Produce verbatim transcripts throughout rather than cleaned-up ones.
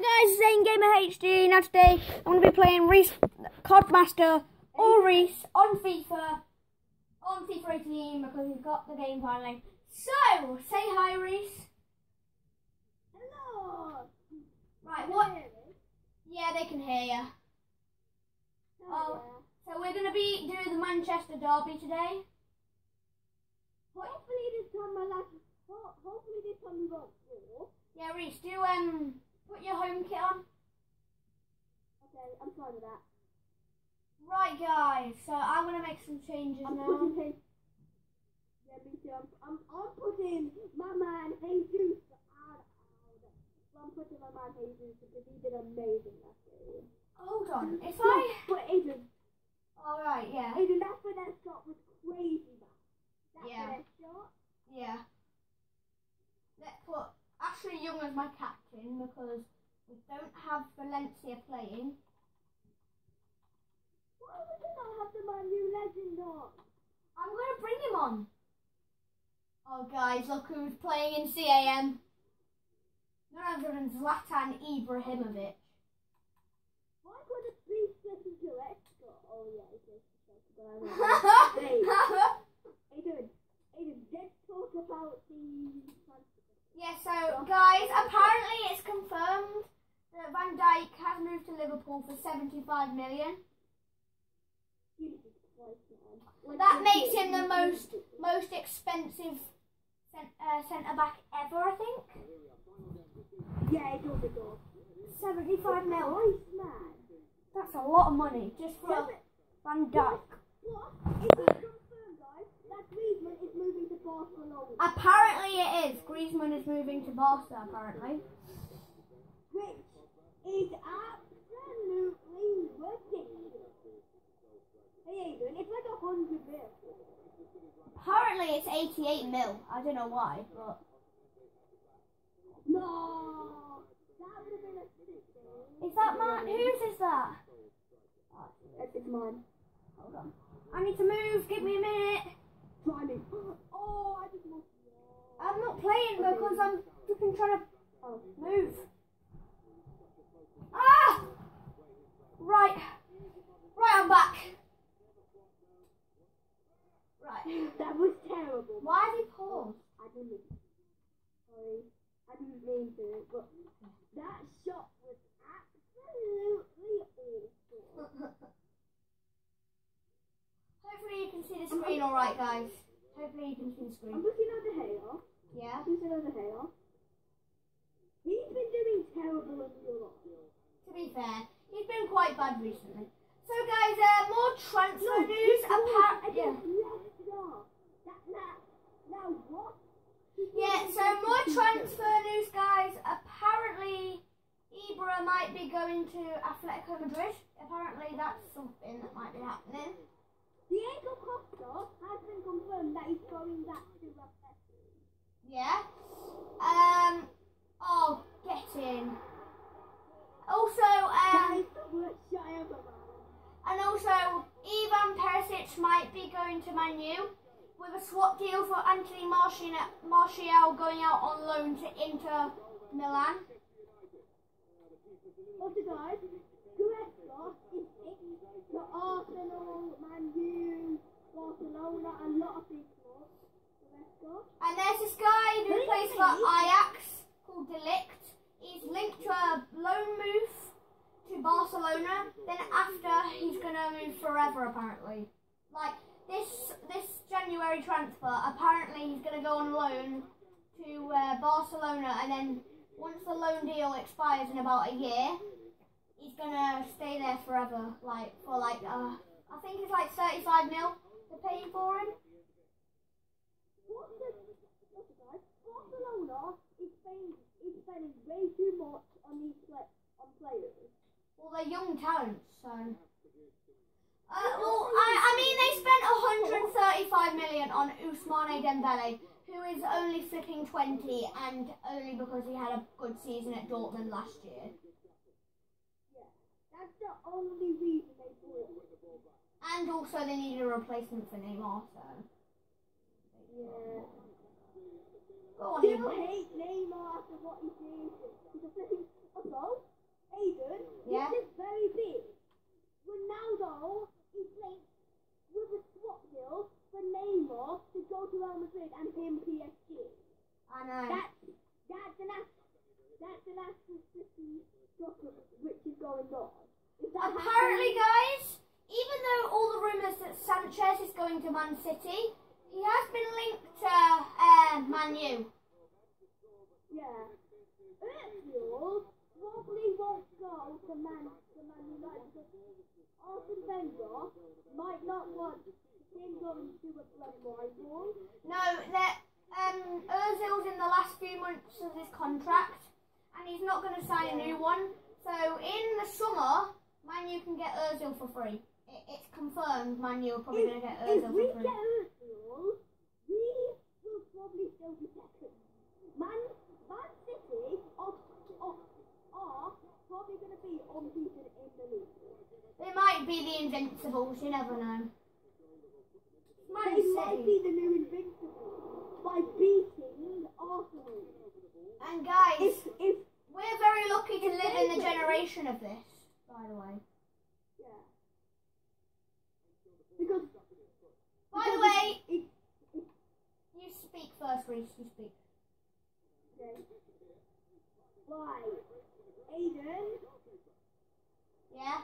guys, it's Zane Gamer H D. Now today I'm going to be playing Reese Codmaster or Reese on FIFA, on FIFA eighteen because he's got the game finally. So, say hi Reese. Hello. Right, what? Yeah, they can hear you. Oh, so we're going to be doing the Manchester Derby today. Hopefully this time my last, hopefully this time we won't score. Yeah, Reese, do um put your home kit on. Okay, I'm fine with that. Right, guys. So I'm gonna make some changes I'm now. putting him. Yeah, me too. I'm, I'm, I'm putting my man Jesus out. I'm putting my man Jesus because he did amazing last game. Hold on. If No, I. But Adrian. All right. Yeah. Adrian, that's where that shot was crazy, man. That's Yeah. where that shot. Yeah. Let's put Ashley Young as my captain because we don't have Valencia playing. Why would you not have the Man U legend on? I'm gonna bring him on. Oh, guys, look who's playing in C A M. None other than Zlatan Ibrahimovic. Why would it be such a direct shot? Oh yeah, it's just a shot, but I don't know. Hey, Adrian, Adrian, let's talk about the transfer. Yeah, so guys, apparently it's confirmed that Van Dijk has moved to Liverpool for seventy-five million. Jesus Christ, man. Like, That legit, makes him the legit. most most expensive cent, uh, centre back ever, I think. Yeah, it does, it does. seventy-five mil. Christ, man. That's a lot of money just for Seven- Van Dijk. What? Is it confirmed, guys, that Griezmann is moving to Barcelona? Apparently it is. Griezmann is moving to Barca, apparently. Which is absolutely ridiculous. Hey, Adrian, it's like a hundred mil. Apparently it's eighty-eight mil. I don't know why, but... No! That would have been a sick thing. Is that man? Whose is that? That's it's mine. Hold on. I need to move. Give me a minute. Try me. Oh, I just lost you. I'm not playing because I'm flipping trying to Oh. move. Ah! Right. Right, I'm back. Right. That was terrible. Why have you paused? I didn't. Sorry. I didn't mean to, but that shot was absolutely awful. Hopefully you can see the screen alright, guys. Hopefully you can see the I'm screen. looking at the hair. Yeah? I'm looking at the hair. He's been doing terrible in real life. To be fair, he's been quite bad recently. So guys, uh, more transfer news. Apparently, yeah. That, that, now what? Yeah, so more transfer news, guys. Apparently, Ibra might be going to Atletico Madrid. Apparently, that's something that might be happening. Diego Costa has been confirmed that he's going back to Rappetti. Yeah. Um. Oh, get in. Also, That um, is the worst shot I ever made. and also, Ivan Perisic might be going to Man U with a swap deal for Anthony Martial, Martial going out on loan to Inter Milan. Also, guys, Goretzka is picked to Arsenal, Man U, Barcelona, a lot of big clubs. Goretzka. And there's this guy who Really? plays for Ajax called Delict. He's linked to a loan move to Barcelona. Then after, he's gonna move forever apparently. Like this this January transfer, apparently he's gonna go on loan to uh, Barcelona, and then once the loan deal expires in about a year, he's gonna stay there forever. Like for like uh, I think it's like thirty-five mil to pay for him. What's the, what's the guys? Barcelona is spending, is spending way too much on these play, on players. Well, they're young talents, so. Uh, well, I, I mean, they spent one hundred thirty-five million on Ousmane Dembele, who is only flipping twenty, and only because he had a good season at Dortmund last year. Yeah, that's the only reason they bought him. And also, they needed a replacement for Neymar, so. Yeah. Go on, Still Neymar. hate Neymar after what he did. He's a flipping. Also, Manchester City stuff which is going on? Is that Apparently, happening? guys, even though all the rumours that Sanchez is going to Man City, he has been linked to uh, Man U. Yeah. Özil probably won't go to Man, to Man United because Arsene Wenger might not want him going to a blood rival. No, that um, Ozil's in the last few months of his contract, and he's not going to sign a new one. So in the summer, Man U can get Ozil for free. It, it's confirmed Man U are probably going to get If Ozil we for free. get Özil, we will probably still be second. Man, Man City are, are, are probably going to be unbeaten in the league. They might be the Invincibles, you never know. Man They City. might be the new Invincibles by beating Arsenal. And guys, If, if, we're very lucky to live in the generation of this, by the way. yeah. Because, By the because way, it, it, you speak first, Reese, you speak. okay. Why? Aiden, Yeah?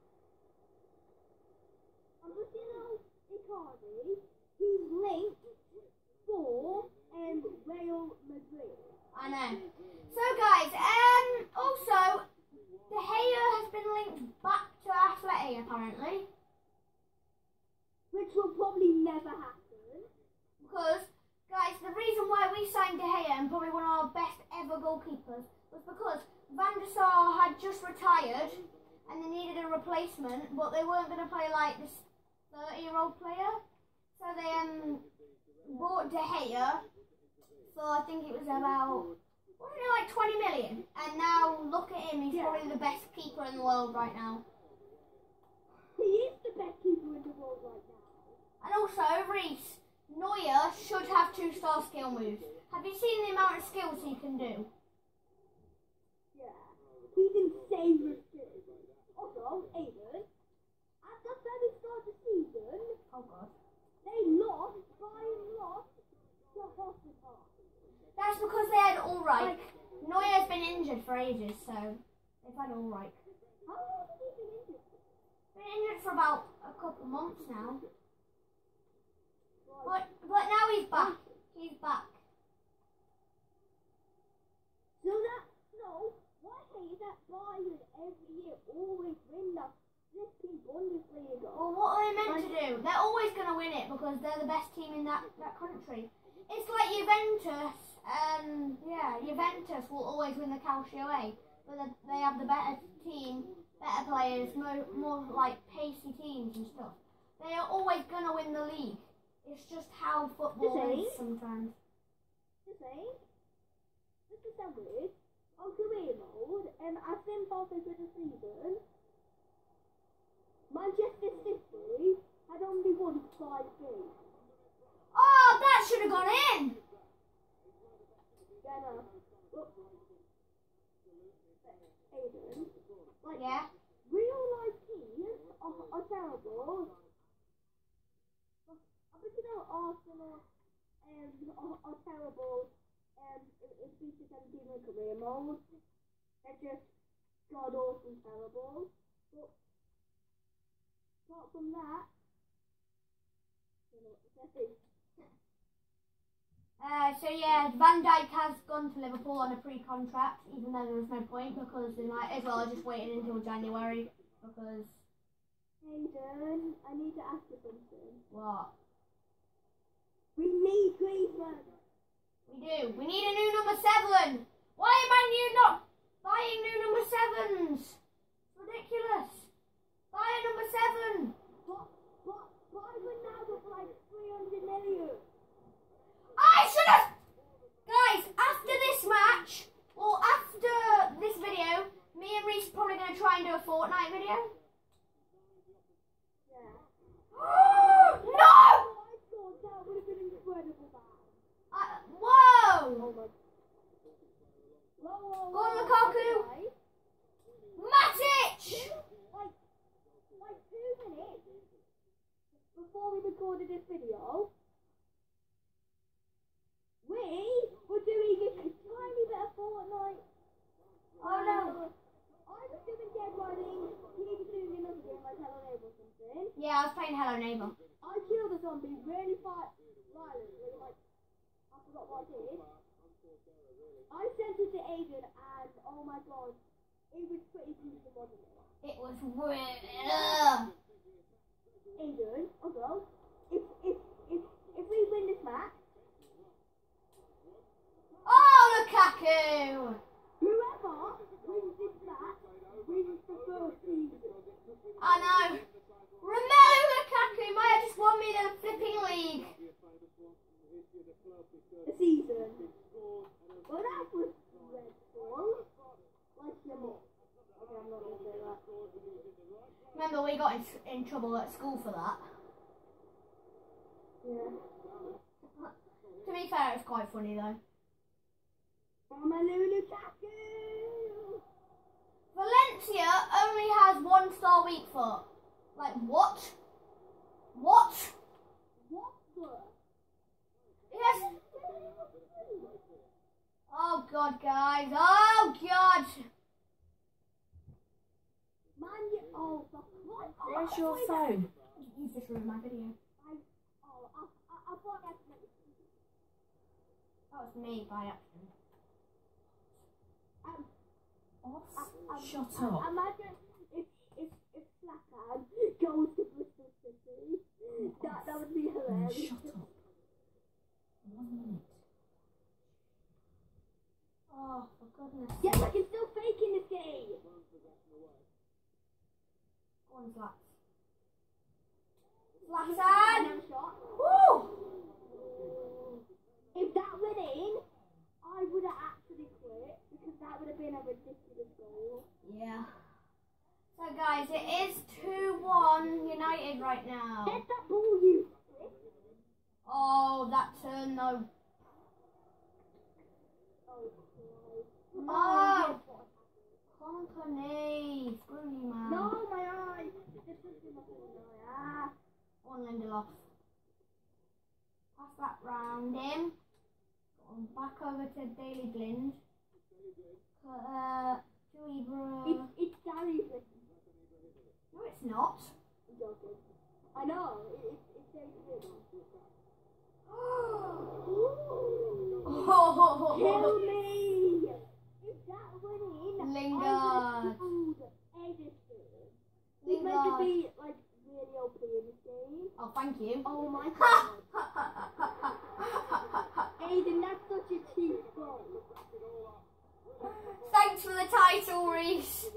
I'm looking at Icardi. He's linked for um, Real Madrid. I know. So guys, um, also, De Gea has been linked back to Atleti apparently. Which will probably never happen. Because, guys, the reason why we signed De Gea and probably one of our best ever goalkeepers was because Van der Sar had just retired and they needed a replacement, but they weren't going to play like this thirty-year-old player. So they um bought De Gea for, I think it was about, wasn't it like twenty million? And now look at him, he's Yeah. probably the best keeper in the world right now. He is the best keeper in the world right now. And also, Reese, Neuer should have two-star skill moves. Have you seen the amount of skills he can do? Yeah. He's insane with skills. Also, Aiden, at the very start of the season, Oh god. they lost by lost to Hoffenheim. That's because they had Ulreich. Neuer's been injured for ages, so they've had Ulreich. How long has he been injured? Been injured for about a couple months now. Right. But but now he's back. He's back. So that, no, why is that Bayern every year always win the flipping Bundesliga? Well, what are they meant to do? They're always going to win it because they're the best team in that, that country. It's like Juventus. Um, yeah, Juventus will always win the Calcio A, but they have the better team, better players, more, more like pacey teams and stuff. They are always going to win the league. It's just how football This is sometimes. This ain't. This is so weird. On career mode, and I think halfway through the season, Manchester City had only won five games. Oh, that should have gone in! Yeah, no. Look. Aiden, like, Yeah. real life teams are, are terrible. I think you know Arsenal um, are, are terrible um, in, in FIFA seventeen and career mode. They're just god awful terrible. But apart from that, I don't know what to say. Uh, so yeah, Van Dijk has gone to Liverpool on a pre-contract, even though there was no point because they might as well have just waited until January because Hayden, I need to ask you something. what? We need Griezmann. We do. We need a new number seven. Why am I new not buying new number sevens? It's ridiculous. Buy a number seven. But, but, Byron now was like three hundred million. I should have. Guys, after this match, or after this video, me and Reese are probably going to try and do a Fortnite video. Yeah. No! Oh my god, that would have been incredible, man. Uh, whoa! Oh my. Whoa, whoa, Go on, whoa, Lukaku. okay. Matic! Two, like, like two minutes before we recorded this video, we were doing a tiny bit of Fortnite. Oh like Hello Neighbor or something. Yeah, I was playing Hello Neighbor. I killed a zombie really fast, violently, like, I forgot what I did. I sent it to Aiden, and oh my god, it was pretty decent, wasn't it? It was weird. Aiden, oh girl, if, if, if, if we win this match, Oh, Lukaku! whoever wins this match wins the first season. I know. Romelu Lukaku might have just won me the flipping league. The season. Well, that was dreadful. Like your mom. Okay, I'm not going to say that. Remember, we got in, in trouble at school for that. Yeah. To be fair, it was quite funny though. Romelu Lukaku! Valencia only has one star weak foot. Like, what? What? What the? Yes. Oh god, guys. Oh god. Man, you, oh, fuck. What? Where's Oh, your wait, phone? You just ruined my video. I, oh, I, I, I thought that's meant That was me by accident. Um, Off. um, Shut um, up. Imagine if, if, if Slatan goes to Bristol City. That, that would be hilarious. Shut up. One minute. Oh, for goodness. Yes, I can still fake in this game. Go on, Zlats. And Zlatan! I'm shot. Woo! If that went in, I would have actually quit because that would have been a ridiculous goal. Yeah. So, guys, it is two one United right now. Get that ball, you. Oh, that turn though. Oh, Oh! Company. Screw you, man. no, my eye. This is in my eye. Ah. On Lindelof. Pass that round him. On back over to Daily Blind. Uh, Julie Brewer. It's, it's Gary Blind. No, it's not. I'm joking. I know. It, it, it's Gary Blind. Oh, Kill me! If that went in, Lingard. I would have killed Edison. He's meant to Lingard. be like really O P in this game. Oh, thank you. Oh my god. Aiden, that's such a cheap goal. Thanks for the title, Reese.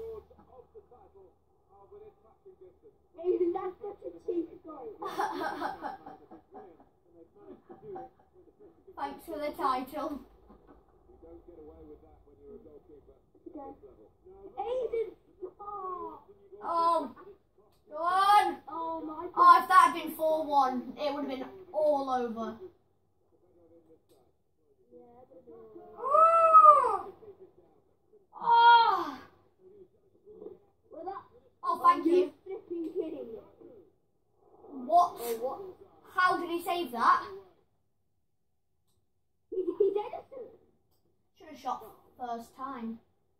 Aiden, that's such a cheap goal. Thanks for the title. Okay. Aiden, stop! Oh, go on. Oh my god. Oh, if that had been four one, it would have been all over. Yeah, but, uh, Oh, oh, well, that, oh thank are you you. flipping kidding me? What? Oh, what? How did he save that? He's, he's Edison. Should have shot first time.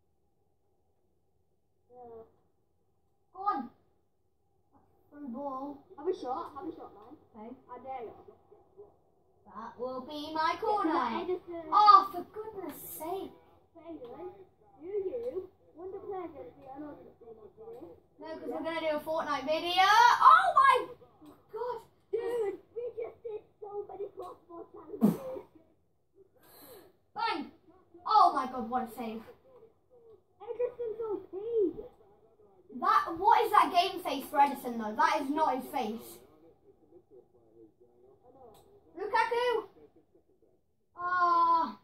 Yeah. Go on. Through ball. Have a shot, have a shot, man. Okay. I dare you. That will be my Get to corner. that Edison. Oh, for goodness sake. Aiden, do you want to play against the unarmed today? No, because we're going to do a Fortnite video. Oh my god. Dude, we just did so many crossbar challenges. Bang. Oh my god, what a save. Edison's O P. That, what is that game face for Edison though? That is not his face. Lukaku. Ah.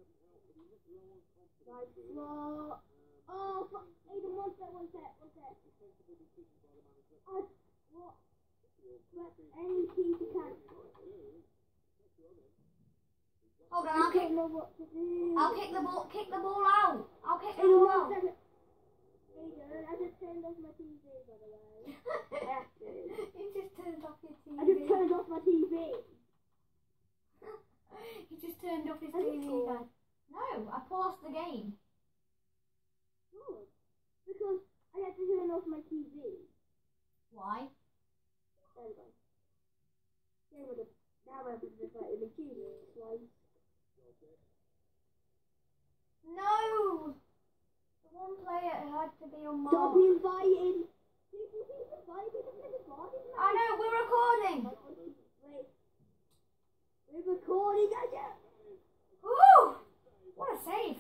Right, slow. Oh, fuck. Aiden, one sec, one sec, one sec. Oh, what? Press any key to cancel. Hold on, I I'll kick. don't know what to do. I'll kick the ball. Kick the ball out. I'll kick the Aiden, ball one out. second. Aiden, I just turned off my T V, by the way. I have to. You just turned off your T V. I just turned off my T V. He just turned off his Has T he V. scored? guys. No, I paused the game. Good. Because I had to turn off my T V. Why? There we go. Game with the now we're just like the key slice. No! The one player had to be on Stop Mark. inviting. People keep inviting me to the party. I know, we're recording! Wait. We're recording again. Ooh! What a save!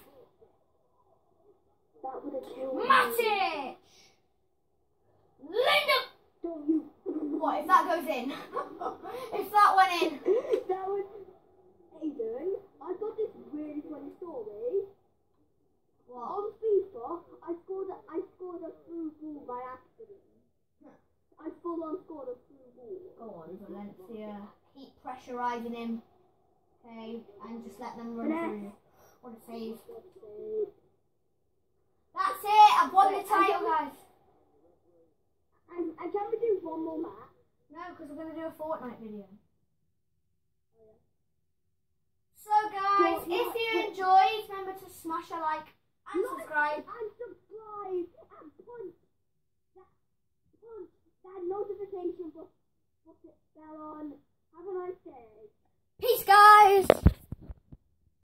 That would have killed me. Matic! Linda! Don't you? What if that goes in? If that went in? That was. Aiden, I got this really funny story. What? On FIFA, I scored a, I scored a through ball by accident. I full on scored a through ball. Go on, Valencia. Keep pressurising him. Okay, and just let them run Finesse. through. What a save. Let's see. That's it! I've won the title, guys. And, and can we do one more match? No, because we're going to do a Fortnite video. Oh, yeah. So, guys, Fortnite. if you enjoyed, remember to smash a like and Like subscribe. And subscribe and punch that punch that notification button bell on. Have a nice day. Peace, guys!